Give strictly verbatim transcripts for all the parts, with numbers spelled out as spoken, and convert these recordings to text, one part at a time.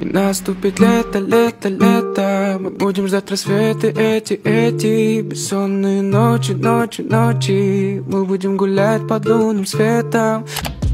И наступит лето, лето, лето. Мы будем ждать рассветы эти, эти бессонные ночи, ночи, ночи. Мы будем гулять под лунным светом.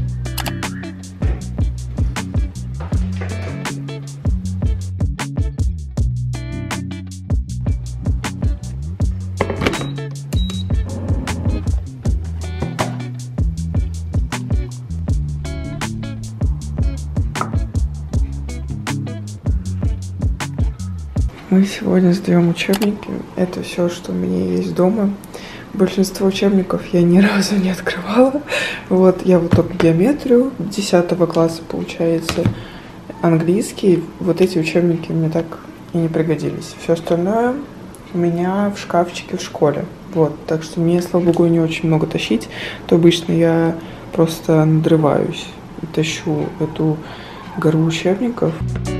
Мы сегодня сдаем учебники. Это все, что у меня есть дома. Большинство учебников я ни разу не открывала. Вот я вот только геометрию десятого класса, получается, английский. Вот эти учебники мне так и не пригодились. Все остальное у меня в шкафчике в школе. Вот, так что мне, слава богу, не очень много тащить. То обычно я просто надрываюсь и тащу эту гору учебников.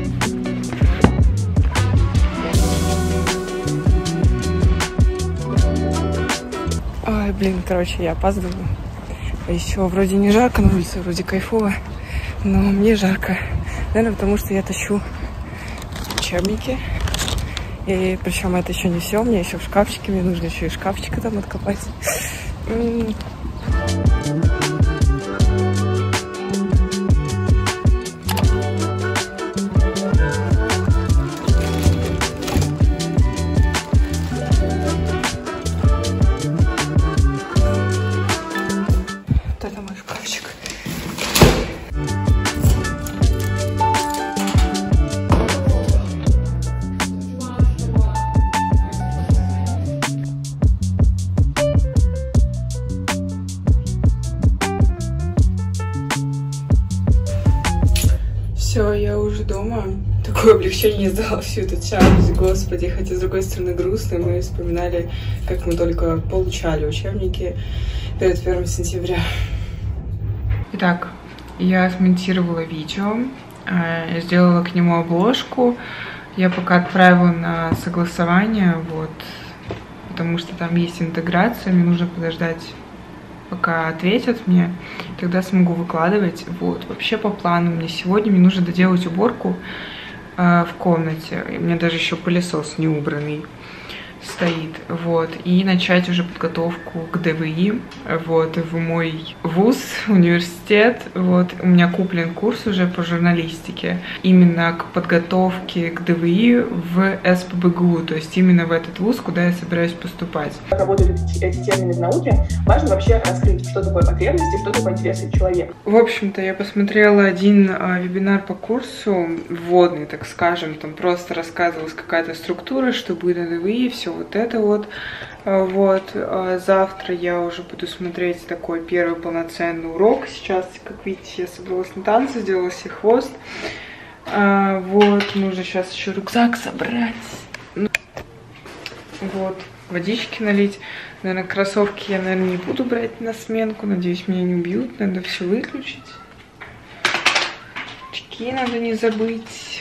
Ой, блин, короче, я опаздываю. Еще вроде не жарко на улице, вроде кайфово, но мне жарко. Наверное, потому что я тащу учебники. И причем это еще не все, мне еще в шкафчике, мне нужно еще и шкафчика там откопать. Все, я уже дома. Такое облегчение сдала всю эту тяжесть, господи. Хотя, с другой стороны, грустно. Мы вспоминали, как мы только получали учебники перед первым сентября. Итак, я смонтировала видео, сделала к нему обложку. Я пока отправила на согласование, вот, потому что там есть интеграция, мне нужно подождать, пока ответят мне, тогда смогу выкладывать. Вот. Вообще по плану мне сегодня мне нужно доделать уборку э, в комнате. У меня даже еще пылесос не убранный стоит. Вот. И начать уже подготовку к ДВИ. Вот. В мой вуз, университет. Вот. У меня куплен курс уже по журналистике. Именно к подготовке к ДВИ в СПбГУ. То есть именно в этот вуз, куда я собираюсь поступать. Как работают эти термины в науке, важно вообще раскрыть, что такое потребности, что такое интересы человека. В общем-то, я посмотрела один а, вебинар по курсу, вводный, так скажем. Там просто рассказывалась какая-то структура, что будет на ДВИ, все вот это вот. Вот. Завтра я уже буду смотреть такой первый полноценный урок. Сейчас, как видите, я собралась на танцы, сделала себе хвост. Вот. Нужно сейчас еще рюкзак собрать. Вот. Водички налить. Наверное, кроссовки я, наверное, не буду брать на сменку. Надеюсь, меня не убьют. Надо все выключить. Очки надо не забыть.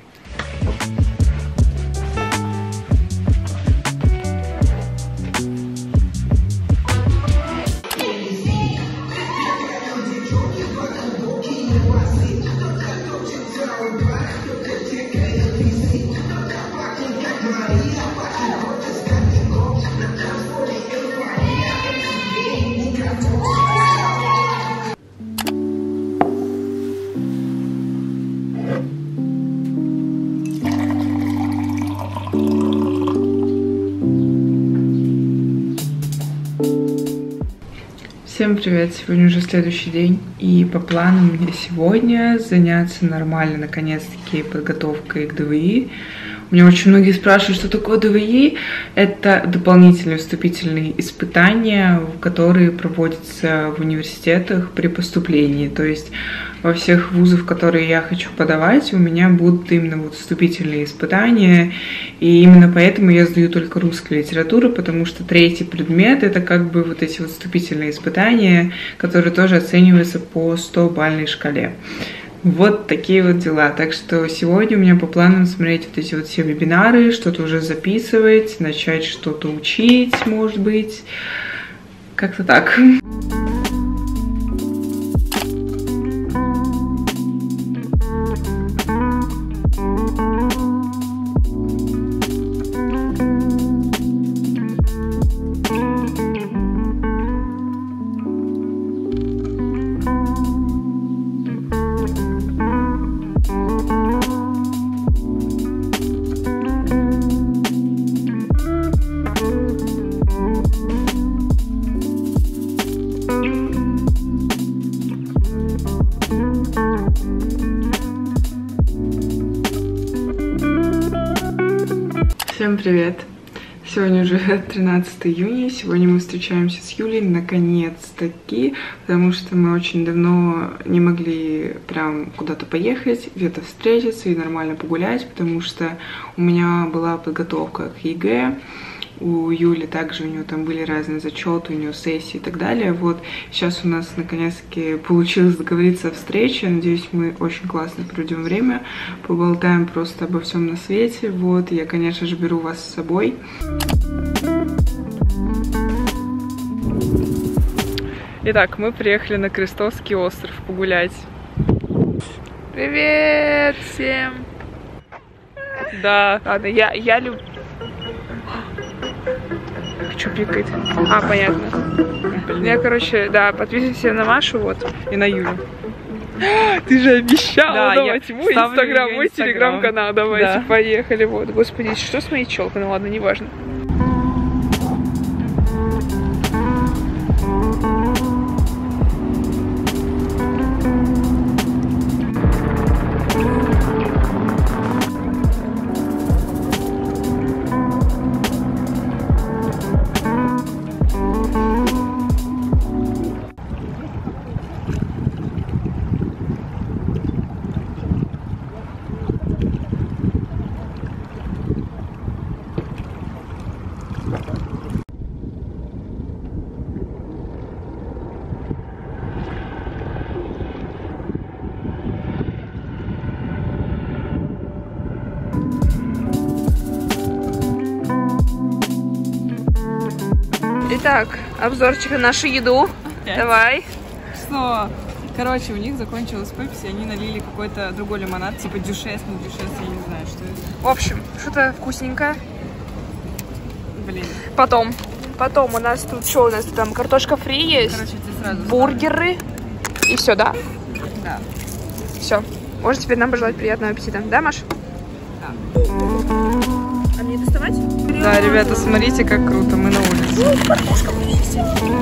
Всем привет! Сегодня уже следующий день, и по плану у меня сегодня заняться нормально, наконец-таки, подготовкой к ДВИ. У меня очень многие спрашивают, что такое ДВИ. Это дополнительные вступительные испытания, которые проводятся в университетах при поступлении. То есть во всех вузах, которые я хочу подавать, у меня будут именно вот вступительные испытания. И именно поэтому я сдаю только русскую литературу, потому что третий предмет — это как бы вот эти вот вступительные испытания, которые тоже оцениваются по сто-бальной шкале. Вот такие вот дела. Так что сегодня у меня по плану смотреть вот эти вот все вебинары, что-то уже записывать, начать что-то учить, может быть. Как-то так. Всем привет! Сегодня уже тринадцатое июня, сегодня мы встречаемся с Юлей наконец-таки, потому что мы очень давно не могли прям куда-то поехать, где-то встретиться и нормально погулять, потому что у меня была подготовка к ЕГЭ, у Юли также, у нее там были разные зачеты, у нее сессии и так далее. Вот сейчас у нас наконец-таки получилось договориться о встрече. Надеюсь, мы очень классно проведем время, поболтаем просто обо всем на свете. Вот, я, конечно же, беру вас с собой. Итак, мы приехали на Крестовский остров погулять. Привет всем! Да. Ладно, я, я люблю... Что пикает? А, понятно. Блин. Я, короче, да, подписывайся на Машу, вот. И на Юлю. Ты же обещала, Да, давайте мой инстаграм, мой телеграм-канал, давайте, Да. Поехали, вот. Господи, что с моей челкой? Ну ладно, неважно. Итак, обзорчик на нашу еду. Опять? Давай. Что? Короче, у них закончилась пепси, они налили какой-то другой лимонад, типа дюшес, ну дюшес, я не знаю, что это. В общем, что-то вкусненькое. Блин. Потом. Потом у нас тут, что у нас тут там? Картошка фри есть, Короче, ты сразу бургеры. И все, да? Да. Все. Можно теперь нам пожелать приятного аппетита. Да, Маш? Да. А мне доставать? Да, ребята, смотрите, как круто, мы на улице. Картошка фри есть.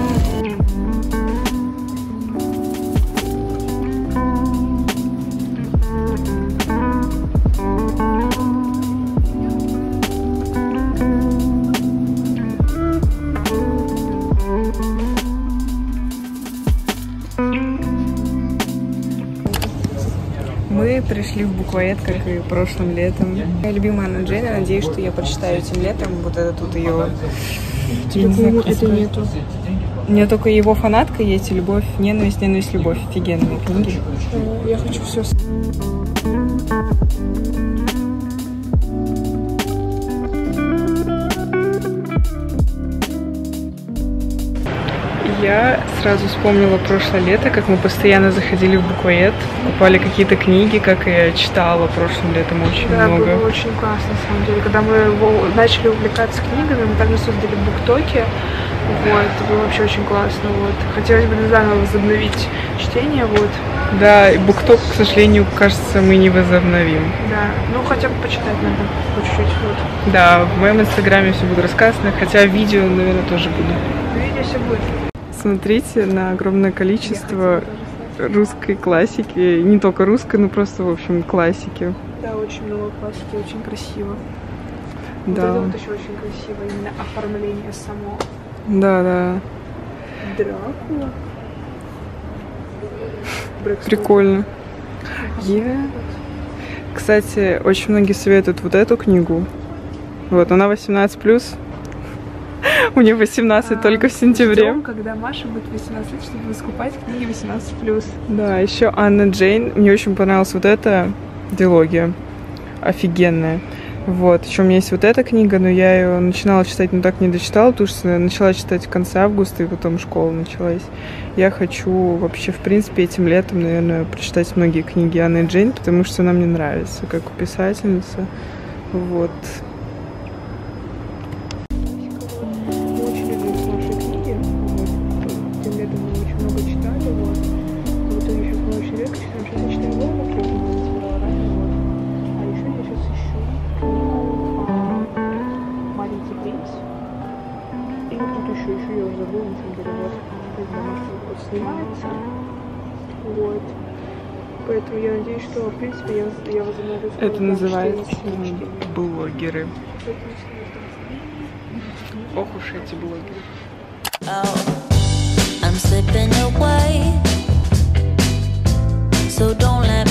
Мы пришли в буквоед, как и прошлым летом. Моя любимая Анна Джейн, надеюсь, что я прочитаю этим летом. Вот это тут ее... Это нету. У меня только его фанатка есть, и любовь, ненависть, ненависть, любовь. Офигенные книги. Я хочу все. Я сразу вспомнила прошлое лето, как мы постоянно заходили в буквоед, покупали какие-то книги, как я читала прошлым летом очень Да, много. было очень классно, на самом деле. Когда мы его начали увлекаться книгами, мы также создали буктоки. Вот, это было вообще очень классно. Вот. Хотелось бы заново возобновить чтение, вот. Да, и букток, к сожалению, кажется, мы не возобновим. Да, ну хотя бы почитать надо по чуть-чуть. Вот. Да, в моем инстаграме все будет рассказано, хотя видео, наверное, тоже будет. Видео все будет. Смотрите на огромное количество русской классики, не только русской, но просто, в общем, классики. Да, очень много классики, очень красиво. Вот Да. это вот еще очень красиво, именно оформление само. Да, да. Дракула. Прикольно. Я... Кстати, очень многие советуют вот эту книгу. Вот, она восемнадцать плюс. У нее восемнадцать А, только в сентябре. Ждем, когда Маша будет восемнадцать лет, чтобы скупать книги восемнадцать плюс. Да, еще Анна Джейн. Мне очень понравилась вот эта дилогия. Офигенная. Вот. Еще у меня есть вот эта книга, но я ее начинала читать, но так не дочитала, потому что начала читать в конце августа, и потом школа началась. Я хочу вообще, в принципе, этим летом, наверное, прочитать многие книги Анны Джейн, потому что она мне нравится, как писательница. Вот. Мы очень любим наши книги. Вот. Тем летом мы очень много читали. Вот. В итоге сейчас мы очень редко читаем. Сейчас я читаю Лола, которую я собирала ранее. Вот. А еще я сейчас ищу книгу а, «Маленький принц». И вот тут еще, еще я уже забыла, на самом деле. Вот. Вот снимается. Вот. Поэтому я надеюсь, что, в принципе, я, я возобновлю скоро Это называется чтение, чтение, чтение. блогеры. Ох уж эти блогеры. I'm slipping away, so don't let